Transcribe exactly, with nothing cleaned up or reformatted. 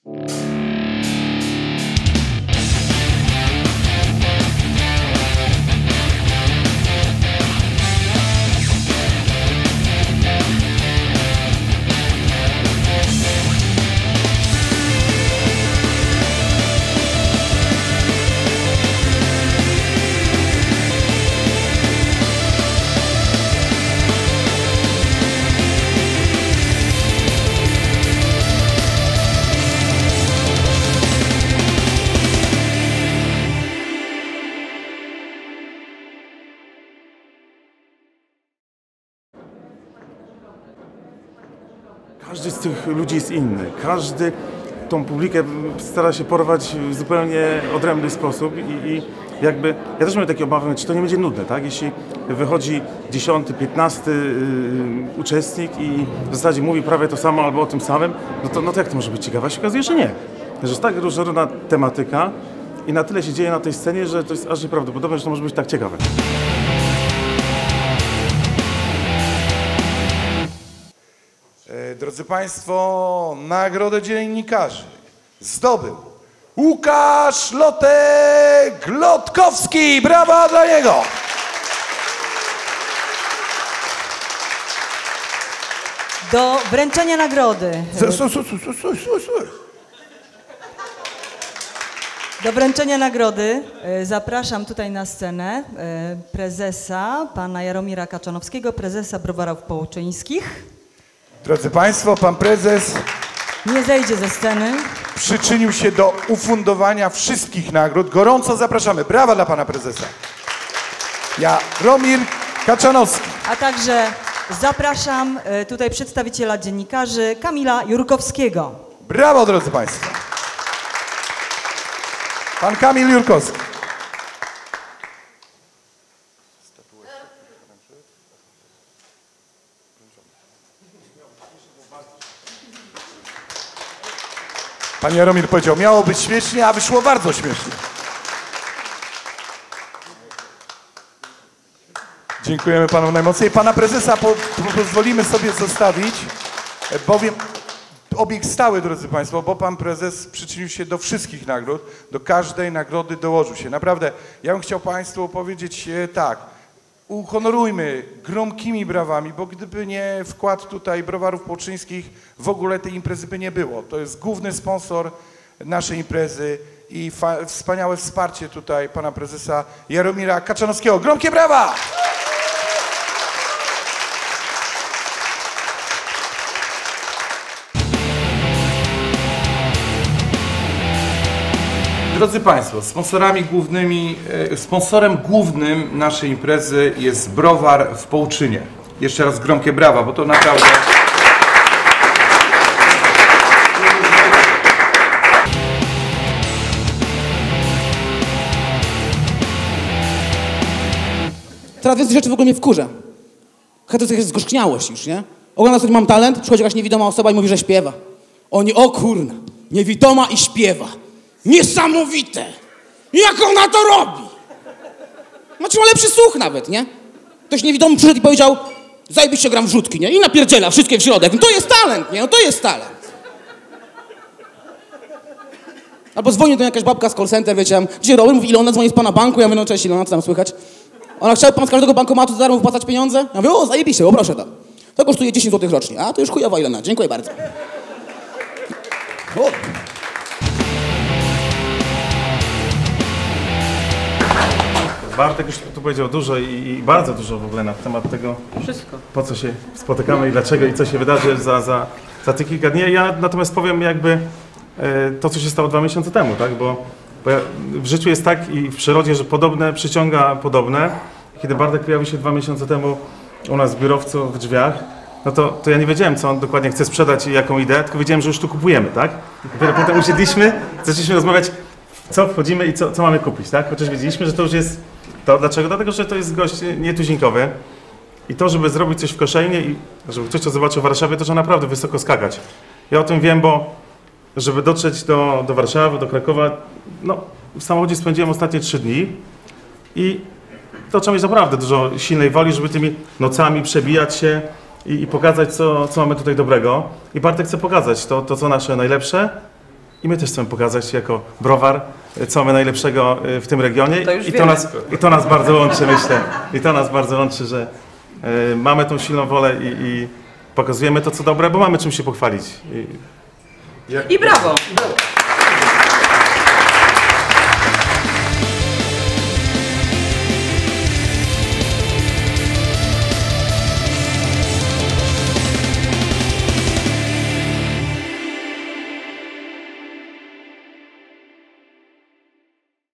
Każdy z tych ludzi jest inny. Każdy tą publikę stara się porwać w zupełnie odrębny sposób i, i jakby ja też miałem takie obawy, czy to nie będzie nudne, tak? Jeśli wychodzi dziesiąty, piętnasty yy, uczestnik i w zasadzie mówi prawie to samo albo o tym samym, no to, no to jak to może być ciekawe? A się okazuje, że nie. Że jest tak różnorodna tematyka i na tyle się dzieje na tej scenie, że to jest aż nieprawdopodobne, że to może być tak ciekawe. Drodzy Państwo, nagrodę dziennikarzy zdobył Łukasz Lotek-Lotkowski. Brawa dla niego! Do wręczenia nagrody. Do wręczenia nagrody zapraszam tutaj na scenę prezesa, pana Jaromira Kaczanowskiego, prezesa Browarów Połczyńskich. Drodzy Państwo, pan prezes nie zejdzie ze sceny. Przyczynił się do ufundowania wszystkich nagród. Gorąco zapraszamy. Brawa dla pana prezesa. Jaromir Kaczanowski. A także zapraszam tutaj przedstawiciela dziennikarzy Kamila Jurkowskiego. Brawo, drodzy Państwo. Pan Kamil Jurkowski. Pan Jaromir powiedział, miało być śmiesznie, a wyszło bardzo śmiesznie. Dziękujemy panu najmocniej. Pana prezesa po, po, pozwolimy sobie zostawić, bowiem obieg stały, drodzy Państwo, bo pan prezes przyczynił się do wszystkich nagród, do każdej nagrody dołożył się. Naprawdę, ja bym chciał Państwu powiedzieć e, tak, uhonorujmy gromkimi brawami, bo gdyby nie wkład tutaj Browarów Połczyńskich, w ogóle tej imprezy by nie było. To jest główny sponsor naszej imprezy i wspaniałe wsparcie tutaj pana prezesa Jaromira Kaczanowskiego. Gromkie brawa! Drodzy Państwo, sponsorami głównymi, sponsorem głównym naszej imprezy jest Browar w Połczynie. Jeszcze raz gromkie brawa, bo to naprawdę... Teraz więcej rzeczy w ogóle mnie wkurza. Chyba to jest zgorzkniałość już, nie? Ogląda sobie, mam talent, przychodzi jakaś niewidoma osoba i mówi, że śpiewa. Oni, o kurna, niewidoma i śpiewa. Niesamowite! Jak ona to robi? Macie ma lepszy słuch nawet, nie? Ktoś niewidomy przyszedł i powiedział, zajebiście gram w rzutki, nie? I napierdziela wszystkie w środek. No to jest talent, nie? No to jest talent. Albo dzwoni do jakaś babka z call center, wiecie, gdzie Robert? Mówi, Ilona, dzwoni z pana banku. Ja mówię, no cześć Ilona, co tam słychać? Ona, chciał pan z każdego bankomatu za darmo wypłacać pieniądze? Ja mówię, o, zajebiście, o proszę to. To kosztuje dziesięć złotych rocznie. A, to już chujowa Ilona, dziękuję bardzo. O. Bartek już tu powiedział dużo i, i bardzo dużo w ogóle na temat tego, Wszystko. po co się spotykamy i dlaczego i co się wydarzy za, za, za te kilka dni. Ja natomiast powiem jakby e, to, co się stało dwa miesiące temu, tak? Bo, bo ja, w życiu jest tak i w przyrodzie, że podobne przyciąga podobne. Kiedy Bartek pojawił się dwa miesiące temu u nas w biurowcu w drzwiach, no to, to ja nie wiedziałem, co on dokładnie chce sprzedać i jaką ideę, tylko wiedziałem, że już tu kupujemy, tak? I dopiero potem usiedliśmy, zaczęliśmy rozmawiać, w co wchodzimy i co, co mamy kupić, tak? Chociaż wiedzieliśmy, że to już jest to. Dlaczego? Dlatego, że to jest gość nietuzinkowy i to, żeby zrobić coś w Koszalinie i żeby ktoś to zobaczył w Warszawie, to trzeba naprawdę wysoko skakać. Ja o tym wiem, bo żeby dotrzeć do, do Warszawy, do Krakowa, no w samochodzie spędziłem ostatnie trzy dni i to trzeba mieć naprawdę dużo silnej woli, żeby tymi nocami przebijać się i, i pokazać, co, co mamy tutaj dobrego. I Bartek chce pokazać to, to, co nasze najlepsze i my też chcemy pokazać jako browar, y, co mamy najlepszego y, w tym regionie. To już I, to wiemy. nas, I to nas bardzo łączy, myślę. I to nas bardzo łączy, że y, mamy tą silną wolę i, i pokazujemy to, co dobre, bo mamy czym się pochwalić. I, I brawo!